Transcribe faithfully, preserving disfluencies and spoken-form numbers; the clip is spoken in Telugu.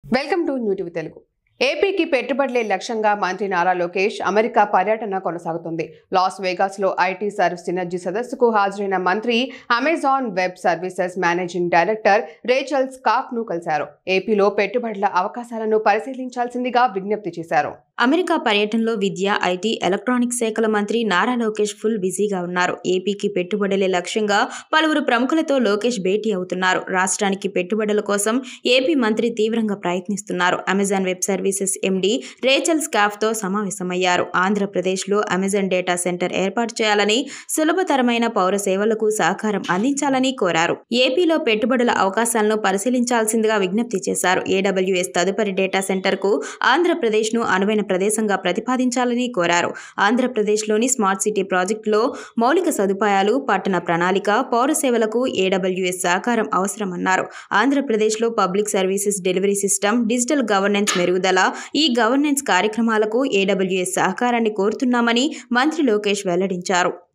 Welcome to new TV Telugu. ఏపీకి పెట్టుబడులే లక్ష్యంగా మంత్రి నారా లోకేష్ అమెరికా పర్యటన కొనసాగుతుంది. లాస్ వేగాస్ లో ఐటీ సర్వీస్ సినర్జీ సదస్సుకు హాజరైన మంత్రి Amazon web services managing director Rachel Skaff ను కలిశారు. ఏపీలో పెట్టుబడుల అవకాశాలను పరిశీలించాల్సిందిగా విజ్ఞప్తి చేశారు. అమెరికా పర్యటనలో విద్య, ఐటీ, ఎలక్ట్రానిక్స్ శాఖల మంత్రి నారా లోకేష్ ఫుల్ బిజీగా ఉన్నారు. ఏపీకి పెట్టుబడులే లక్ష్యంగా పలువురు ప్రముఖులతో లోకేష్ భేటీ అవుతున్నారు. రాష్ట్రానికి పెట్టుబడుల కోసం ఏపీ మంత్రి తీవ్రంగా ప్రయత్నిస్తున్నారు. Amazon web services MD Rachel Skaff తో సమావేశమయ్యారు. ఆంధ్రప్రదేశ్లో అమెజాన్ డేటా సెంటర్ ఏర్పాటు చేయాలని, సులభతరమైన పౌర సేవలకు సహకారం అందించాలని కోరారు. ఏపీలో పెట్టుబడుల అవకాశాలను పరిశీలించాల్సిందిగా విజ్ఞప్తి చేశారు. ఏడబ్ల్యూఎస్ తదుపరి డేటా సెంటర్ కు ఆంధ్రప్రదేశ్ ను అనువైన ప్రదేశంగా ప్రతిపాదించాలని కోరారు. ఆంధ్రప్రదేశ్లోని స్మార్ట్ సిటీ ప్రాజెక్టులో మౌలిక సదుపాయాలు, పట్టణ ప్రణాళిక, పౌర సేవలకు ఏడబ్ల్యూఎస్ సహకారం అవసరమన్నారు. ఆంధ్రప్రదేశ్లో public services delivery system, digital governance మెరుగుదల, ఈ గవర్నెన్స్ కార్యక్రమాలకు ఏడబ్ల్యూఎస్ సహకారాన్ని కోరుతున్నామని మంత్రి లోకేష్ వెల్లడించారు.